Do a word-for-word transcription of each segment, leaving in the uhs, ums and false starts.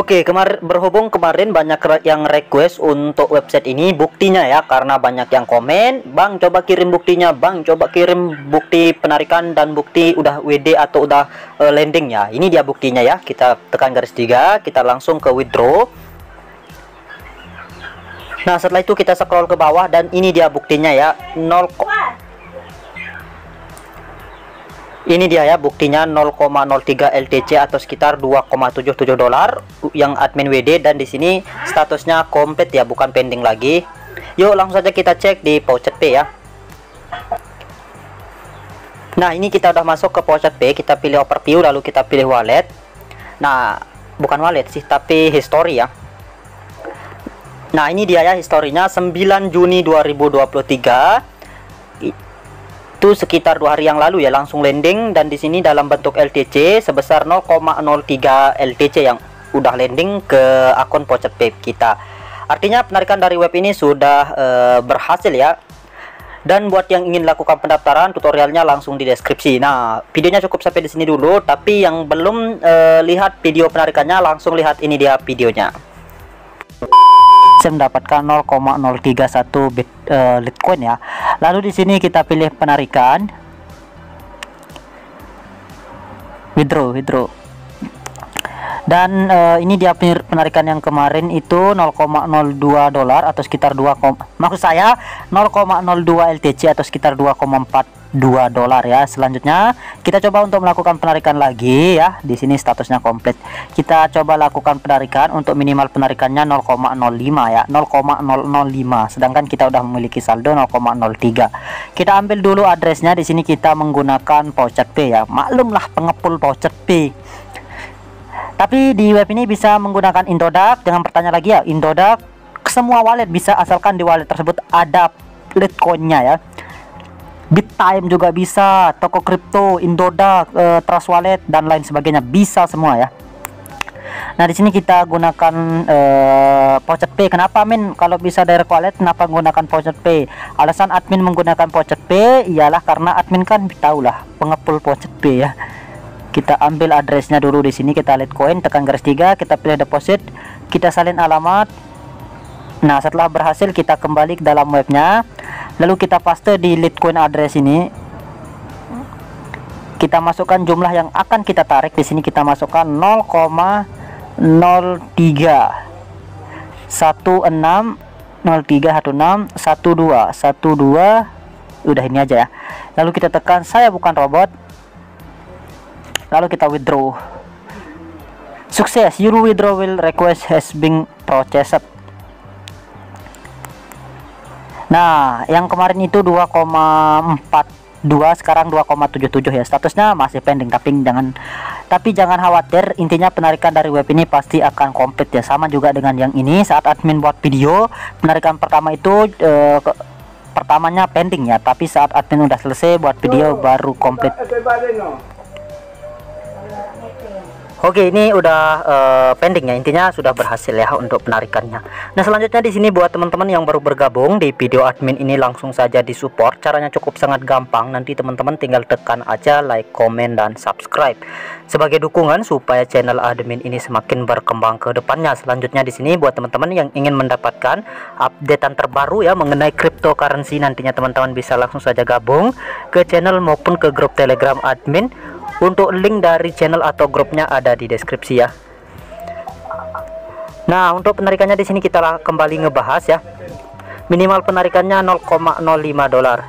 Oke, kemarin berhubung kemarin banyak re- yang request untuk website ini buktinya ya, karena banyak yang komen, "Bang, coba kirim buktinya, Bang, coba kirim bukti penarikan dan bukti udah W D atau udah uh, landing ya." Ini dia buktinya ya. Kita tekan garis tiga, kita langsung ke withdraw. Nah, setelah itu kita scroll ke bawah dan ini dia buktinya ya. nol Ini dia ya buktinya nol koma nol tiga L T C atau sekitar dua koma tujuh tujuh dolar yang admin W D, dan di sini statusnya komplit ya, bukan pending lagi. Yuk langsung saja kita cek di Pouchet Pay ya. Nah, ini kita udah masuk ke Pouchet Pay, kita pilih overview lalu kita pilih wallet. Nah, bukan wallet sih tapi history ya. Nah, ini dia ya historinya sembilan Juni dua ribu dua puluh tiga. Itu sekitar dua hari yang lalu ya langsung landing, dan di sini dalam bentuk L T C sebesar nol koma nol tiga L T C yang udah landing ke akun Pouchet Pay kita. Artinya penarikan dari web ini sudah e, berhasil ya. Dan buat yang ingin lakukan pendaftaran, tutorialnya langsung di deskripsi. Nah, videonya cukup sampai di sini dulu, tapi yang belum e, lihat video penarikannya langsung lihat ini dia videonya. Saya mendapatkan nol koma nol tiga satu bit uh, Litecoin ya. Lalu di sini kita pilih penarikan, withdraw, withdraw. Dan uh, ini dia penarikan yang kemarin itu nol koma nol dua dolar atau sekitar dua, maksud saya nol koma nol dua L T C atau sekitar dua koma empat dua dolar ya. Selanjutnya kita coba untuk melakukan penarikan lagi ya. Di sini statusnya komplit. Kita coba lakukan penarikan, untuk minimal penarikannya nol koma nol lima ya, nol koma nol nol lima. Sedangkan kita udah memiliki saldo nol koma nol tiga. Kita ambil dulu addressnya. Di sini kita menggunakan Pouchet Pay ya. Maklumlah pengepul Pouchet Pay. Tapi di web ini bisa menggunakan Indodax. Jangan bertanya lagi ya, Indodax semua wallet bisa asalkan di wallet tersebut ada Litecoin-nya ya. BitTime juga bisa, toko kripto, Indodax, uh, Trust Wallet dan lain sebagainya bisa semua ya. Nah, di sini kita gunakan uh, Pouchet Pay. Kenapa min kalau bisa direct wallet, kenapa menggunakan Pouchet Pay? Alasan admin menggunakan Pouchet Pay ialah karena admin kan tahulah pengepul Pouchet Pay ya. Kita ambil addressnya dulu di sini, kita Litecoin, tekan garis tiga, kita pilih deposit, kita salin alamat. Nah, setelah berhasil kita kembali ke dalam webnya. Lalu kita paste di Litecoin address ini. Kita masukkan jumlah yang akan kita tarik. Di sini kita masukkan nol koma nol tiga satu enam nol tiga satu enam satu dua satu dua. Udah ini aja ya. Lalu kita tekan saya bukan robot. Lalu kita withdraw. Sukses, your withdrawal request has been processed. Nah, yang kemarin itu dua koma empat dua, sekarang dua koma tujuh tujuh ya. Statusnya masih pending, tapi jangan tapi jangan khawatir, intinya penarikan dari web ini pasti akan komplit ya. Sama juga dengan yang ini, saat admin buat video, penarikan pertama itu eh, ke, pertamanya pending ya, tapi saat admin udah selesai buat video baru komplit. Oke, ini udah uh, pending ya, intinya sudah berhasil ya untuk penarikannya. Nah, selanjutnya di sini buat teman-teman yang baru bergabung di video admin ini, langsung saja di support. Caranya cukup sangat gampang. Nanti teman-teman tinggal tekan aja like, komen, dan subscribe sebagai dukungan supaya channel admin ini semakin berkembang ke depannya. Selanjutnya di sini buat teman-teman yang ingin mendapatkan updatean terbaru ya mengenai cryptocurrency, nantinya teman-teman bisa langsung saja gabung ke channel maupun ke grup Telegram admin. Untuk link dari channel atau grupnya ada di deskripsi ya. Nah, untuk penarikannya di sini kita kembali ngebahas ya. Minimal penarikannya nol koma nol lima dolar.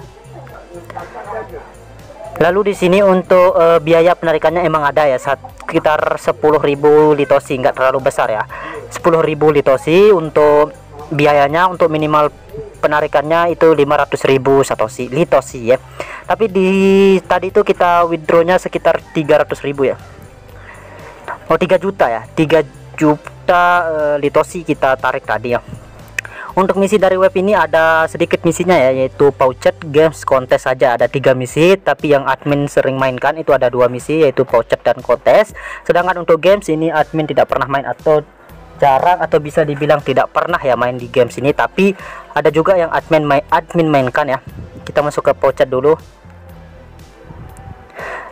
Lalu di sini untuk uh, biaya penarikannya emang ada ya, sekitar sepuluh ribu litosi, nggak terlalu besar ya. sepuluh ribu litosi untuk biayanya. Untuk minimal penarikannya itu lima ratus ribu satoshi litosi ya. Tapi di tadi itu kita withdrawnya sekitar tiga ratus ribu ya. Oh, tiga juta ya. tiga juta uh, litosi kita tarik tadi ya. Untuk misi dari web ini ada sedikit misinya ya, yaitu Pouchet Games Kontes saja ada tiga misi, tapi yang admin sering mainkan itu ada dua misi, yaitu Pouchet dan kontes. Sedangkan untuk games ini admin tidak pernah main atau jarang, atau bisa dibilang tidak pernah ya main di games ini, tapi ada juga yang admin main admin mainkan ya. Kita masuk ke Pouchet dulu.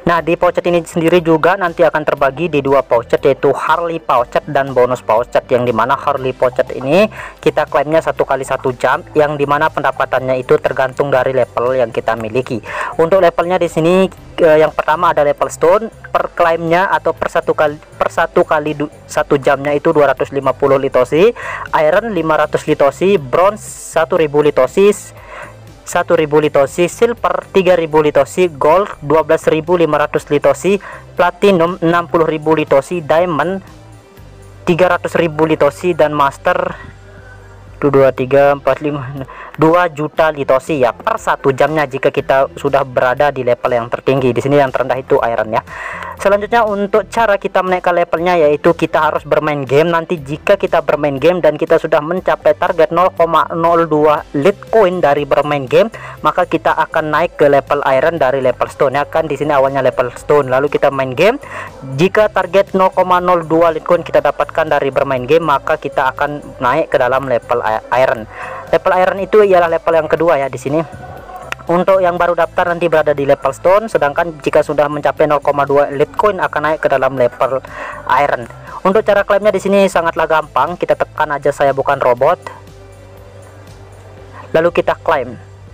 Nah, di pouchet ini sendiri juga nanti akan terbagi di dua pouchet, yaitu Harley pouchet dan bonus pouchet, yang dimana Harley pouchet ini kita klaimnya satu kali satu jam, yang dimana pendapatannya itu tergantung dari level yang kita miliki. Untuk levelnya di sini eh, yang pertama ada level stone, per klaimnya atau per satu kali per satu kali satu jamnya itu dua ratus lima puluh litosi, iron lima ratus litosi, bronze seribu litosi, satu ribu litosi, silver tiga ribu litosi, gold dua belas ribu lima ratus litosi, platinum enam puluh ribu litosi, diamond tiga ratus ribu litosi, dan master dua tiga empat lima dua juta litosi ya per satu jamnya jika kita sudah berada di level yang tertinggi. Di sini yang terendah itu iron ya. Selanjutnya untuk cara kita menaikkan levelnya, yaitu kita harus bermain game. Nanti jika kita bermain game dan kita sudah mencapai target nol koma nol dua Litecoin dari bermain game, maka kita akan naik ke level iron dari level stone ya kan. Di sini awalnya level stone, lalu kita main game. Jika target nol koma nol dua Litecoin kita dapatkan dari bermain game, maka kita akan naik ke dalam level iron. Level iron itu ialah level yang kedua ya di sini. Untuk yang baru daftar nanti berada di level stone, sedangkan jika sudah mencapai nol koma dua Litecoin akan naik ke dalam level iron. Untuk cara klaimnya di sini sangatlah gampang, kita tekan aja saya bukan robot, lalu kita klaim.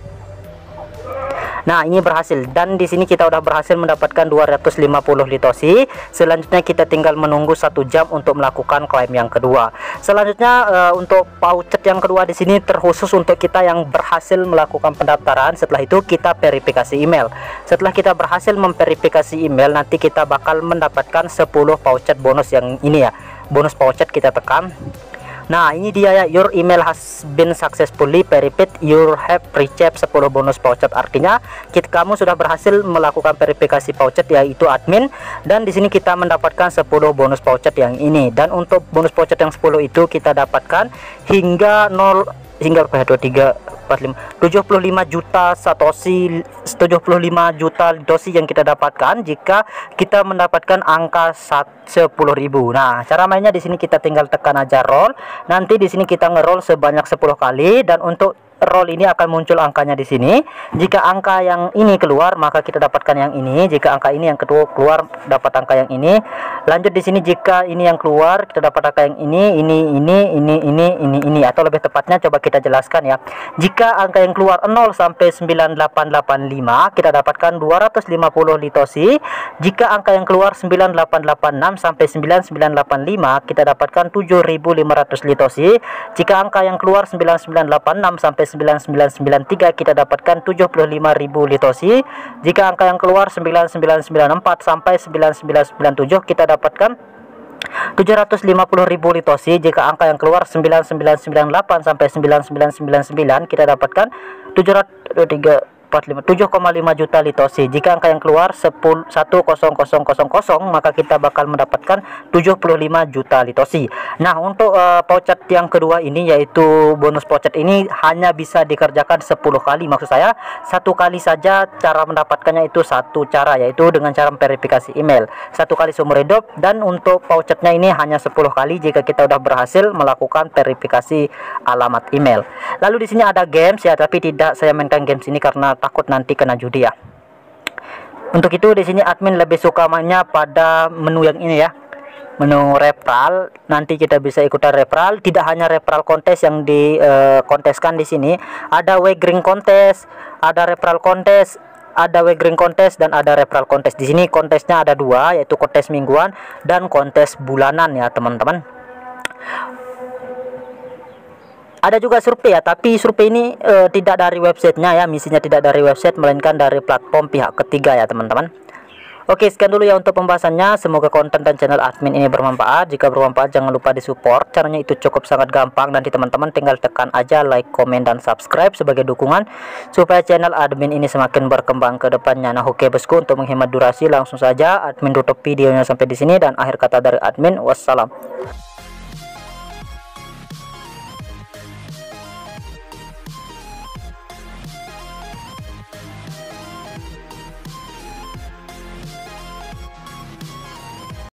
Nah, ini berhasil, dan di sini kita udah berhasil mendapatkan dua ratus lima puluh litosi. Selanjutnya kita tinggal menunggu satu jam untuk melakukan klaim yang kedua. Selanjutnya uh, untuk pouchet yang kedua di sini terkhusus untuk kita yang berhasil melakukan pendaftaran. Setelah itu kita verifikasi email. Setelah kita berhasil memverifikasi email, nanti kita bakal mendapatkan sepuluh pouchet bonus yang ini ya. Bonus pouchet kita tekan. Nah, ini dia ya, your email has been successfully verified, you have received sepuluh bonus pouchet. Artinya kita, kamu sudah berhasil melakukan verifikasi pouchet, yaitu admin, dan di sini kita mendapatkan sepuluh bonus pouchet yang ini. Dan untuk bonus pouchet yang sepuluh itu kita dapatkan hingga nol hingga dua tiga empat lima tujuh puluh lima juta satoshi, tujuh puluh lima juta litosi yang kita dapatkan jika kita mendapatkan angka sepuluh ribu. Nah, cara mainnya di sini kita tinggal tekan aja roll. Nanti di sini kita ngeroll sebanyak sepuluh kali, dan untuk roll ini akan muncul angkanya di sini. Jika angka yang ini keluar, maka kita dapatkan yang ini. Jika angka ini yang kedua keluar, dapat angka yang ini. Lanjut di sini, jika ini yang keluar, kita dapat angka yang ini, ini, ini, ini, ini, ini, ini. Atau lebih tepatnya coba kita jelaskan ya. Jika angka yang keluar nol sampai sembilan delapan delapan lima, kita dapatkan dua ratus lima puluh litosi. Jika angka yang keluar sembilan delapan delapan enam sampai sembilan sembilan delapan lima, kita dapatkan tujuh ribu lima ratus litosi. Jika angka yang keluar sembilan sembilan delapan enam sampai sembilan sembilan sembilan tiga, kita dapatkan tujuh puluh lima ribu litosi. Jika angka yang keluar sembilan sembilan sembilan empat sampai sembilan sembilan sembilan tujuh, kita dapatkan tujuh ratus lima puluh ribu litosi. Jika angka yang keluar sembilan sembilan sembilan delapan sampai sembilan sembilan sembilan sembilan, kita dapatkan tujuh ratus tiga tujuh koma lima juta litosi. Jika angka yang keluar satu nol nol nol nol, maka kita bakal mendapatkan tujuh puluh lima juta litosi. Nah, untuk uh, pouchet yang kedua ini, yaitu bonus pouchet ini hanya bisa dikerjakan sepuluh kali. Maksud saya satu kali saja. Cara mendapatkannya itu satu cara, yaitu dengan cara verifikasi email satu kali seumur hidup. Dan untuk pouchetnya ini hanya sepuluh kali jika kita udah berhasil melakukan verifikasi alamat email. Lalu di sini ada games ya, tapi tidak saya mainkan games ini karena takut nanti kena judi ya. Untuk itu di sini admin lebih suka mainnya pada menu yang ini ya, menu referral. Nanti kita bisa ikutan referral. Tidak hanya referral kontes yang dikonteskan di sini, ada wagering kontes, ada referral kontes, ada wagering kontes, dan ada referral kontes. Di sini kontesnya ada dua, yaitu kontes mingguan dan kontes bulanan ya teman-teman. Ada juga survei ya, tapi survei ini e, tidak dari websitenya ya, misinya tidak dari website, melainkan dari platform pihak ketiga ya teman-teman. Oke, sekian dulu ya untuk pembahasannya. Semoga konten dan channel admin ini bermanfaat. Jika bermanfaat, jangan lupa disupport. Caranya itu cukup sangat gampang. Nanti teman-teman tinggal tekan aja like, komen, dan subscribe sebagai dukungan supaya channel admin ini semakin berkembang ke depannya. Nah, oke bosku, untuk menghemat durasi langsung saja admin tutup videonya sampai di sini, dan akhir kata dari admin, wassalam.